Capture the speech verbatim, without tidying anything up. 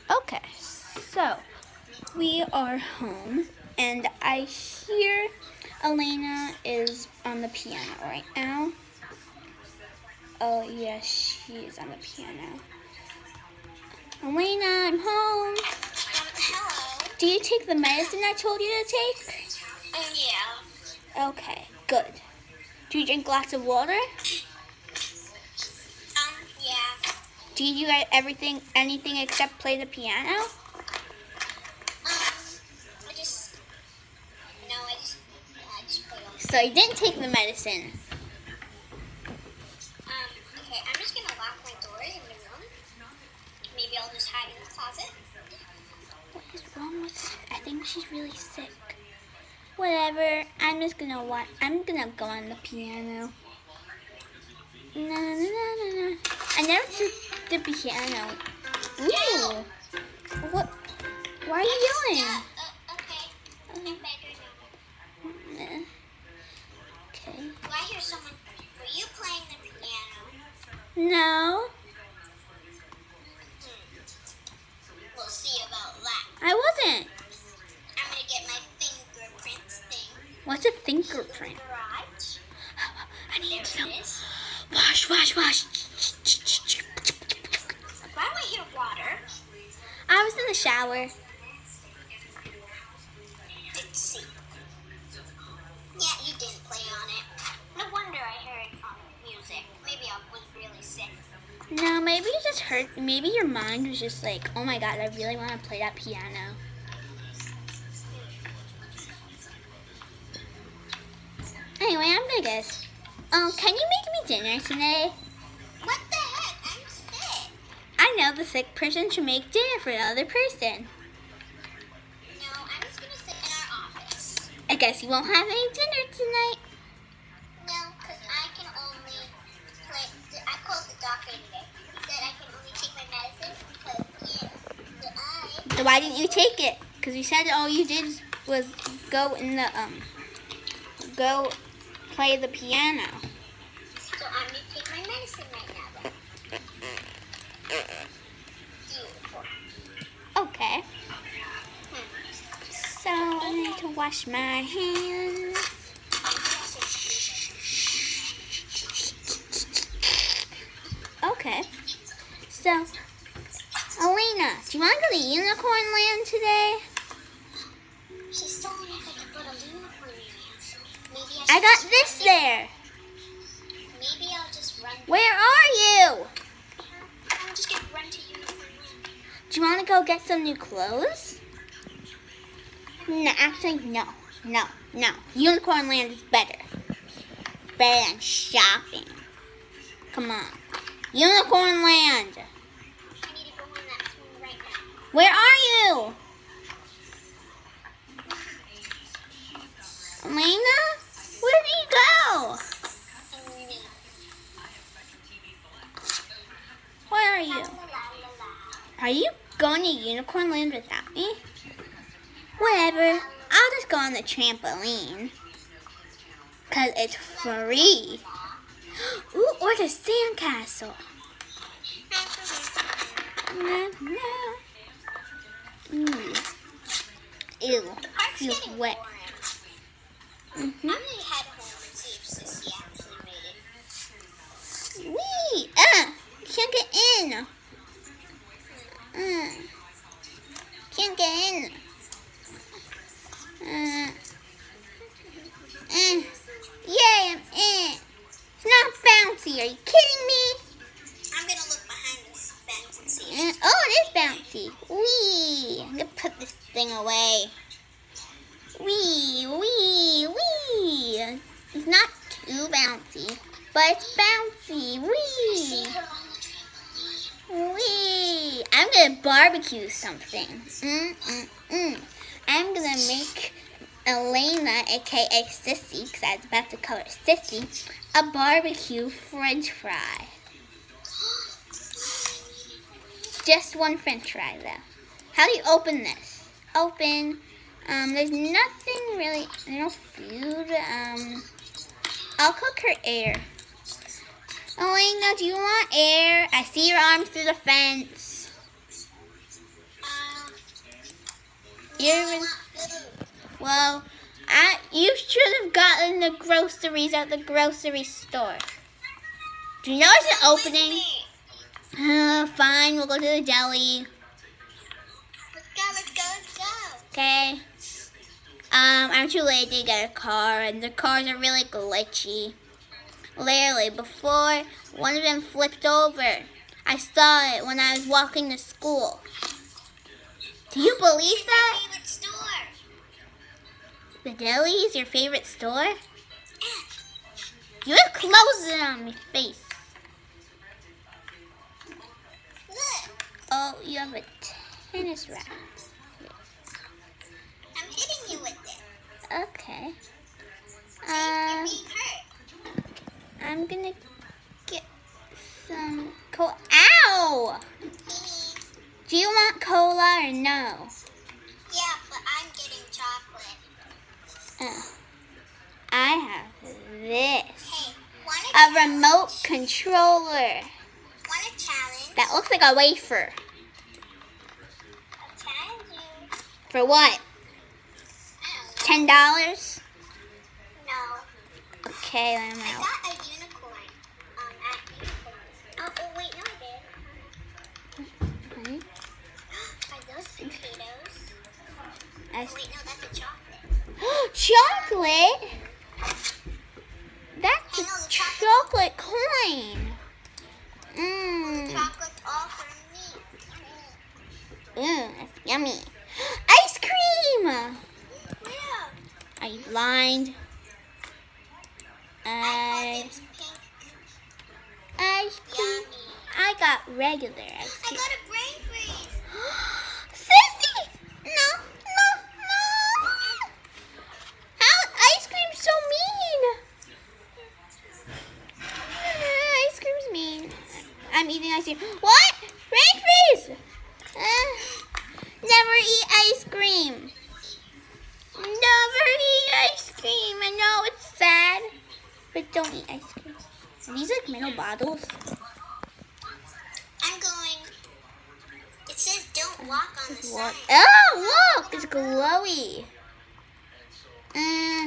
Okay, so we are home, and I hear Elena is on the piano right now. Oh, yes, she is on the piano. Elena, I'm home. Um, hello. Do you take the medicine I told you to take? Um, yeah. Okay, good. Do you drink lots of water? Um, yeah. Do you do everything, anything except play the piano? Um, I just, no, I just, I just put on. So you didn't take the medicine. Um, okay, I'm just gonna lock my doors in the room. Maybe I'll just hide in the closet. What is wrong with her? I think she's really sick. Whatever. I'm just gonna watch. I'm gonna go on the piano. Na na na na na. I never took the piano. Ooh. What? Why are you yelling? Uh, uh, okay. I'm better now. Uh, Okay. Do I hear someone? Were you playing the piano? No, Hmm. We'll see about that. I wasn't. I'm gonna get my fingerprints thing. What's a fingerprint? Garage. I need There some. it is. Wash, wash, wash. Why do I hear water? I was in the shower. Let's see. Yeah, you didn't play on it. No wonder I heard um, music. Maybe I was really sick. No, maybe you just heard. Maybe your mind was just like, oh my god, I really want to play that piano. Anyway, I'm gonna guess. Um, can you make me dinner today? What the heck? I'm sick. I know the sick person should make dinner for the other person. No, I'm just gonna sit in our office. I guess you won't have any dinner tonight. No, because I can only play. I called the doctor today. He said I can only take my medicine because yeah, the eye. So why didn't you take it? Because you said all you did was go in the um, go play the piano. So I'm gonna take my medicine right now. Then. Beautiful. Okay. Hmm. So I need to wash my hands. Okay. So, Elena, do you want to go to Unicorn Land today? She's telling me if I can go to Unicorn Land. Maybe I. I should got just this run there. Maybe I'll just run. Where are you? I'm just gonna run to Unicorn Land. Do you want to go get some new clothes? No, actually, no. No, no. Unicorn Land is better. Better than shopping. Come on. Unicorn Land. I need to go on that swing right now. Where are you? Elena? Where did you go? And me. Where are La, you? la, la, la, la. Are you going to Unicorn Land without me? Whatever. I'll just go on the trampoline. Because it's free. Ooh, or the sandcastle. Ooh. Ew, Park's feels getting wet. boring. Mm-hmm. I'm gonna head home and see if Sissy actually made it. Wee! Uh, can't get in. Uh, can't get in. Uh, uh, yay, I'm in. It's not bouncy. Are you kidding me? I'm gonna look behind this fence and see. Uh, oh, it is bouncy. Wee! I'm gonna put this thing away. Wee, wee, wee. It's not too bouncy, but it's bouncy. See Wee, her on the trampoline. wee. I'm gonna barbecue something. Mm, mm, mm. I'm gonna make Elena, aka Sissy, because I was about to call her Sissy, a barbecue French fry. Just one French fry, though. How do you open this? Open. Um, there's nothing really. There's no food. Um, I'll cook her air. Elena, do you want air? I see your arm through the fence. Um, You're in, well, I, you should have gotten the groceries at the grocery store. Do you know it's an opening? Uh, fine, we'll go to the deli. Let's go, let's go, let's go. Okay. Um, I'm too lazy to get a car, and the cars are really glitchy. Literally, before one of them flipped over, I saw it when I was walking to school. Do you believe that? Favorite store. The deli is your favorite store? You have clothes on your face. Look, Oh, you have a tennis racket. I'm hitting you with it. Okay. You're Uh, being hurt. I'm gonna get some cola. Ow! Do you want cola or no? Yeah, but I'm getting chocolate. Uh, I have this. Hey, want a, A remote controller. want a challenge? That looks like a wafer. A challenge? For what? I don't know. Ten dollars? No. Okay, I'm I out. got a unicorn. Um, at unicorn. Oh, oh, wait, no, I did. Mhm. Are those potatoes? I Oh, wait, no, that's a chocolate. Chocolate? That's I a know, the chocolate- chocolate coin. Mmm. Chocolate's all for me. Mmm, that's yummy. Ice cream! Yeah. Are you blind? I I, thought it was pink. ice cream. Yummy. I got regular ice I cream. got a brain freeze. Sissy! No, no, no! How ice cream's so mean? Uh, ice cream's mean. I'm eating ice cream. What? Brain freeze! Uh, never eat ice cream. Never eat ice cream. I know it's sad, but don't eat ice cream. Are these like metal bottles? I'm going. It says don't walk on the What? sign. Oh, look! It's glowy. Um,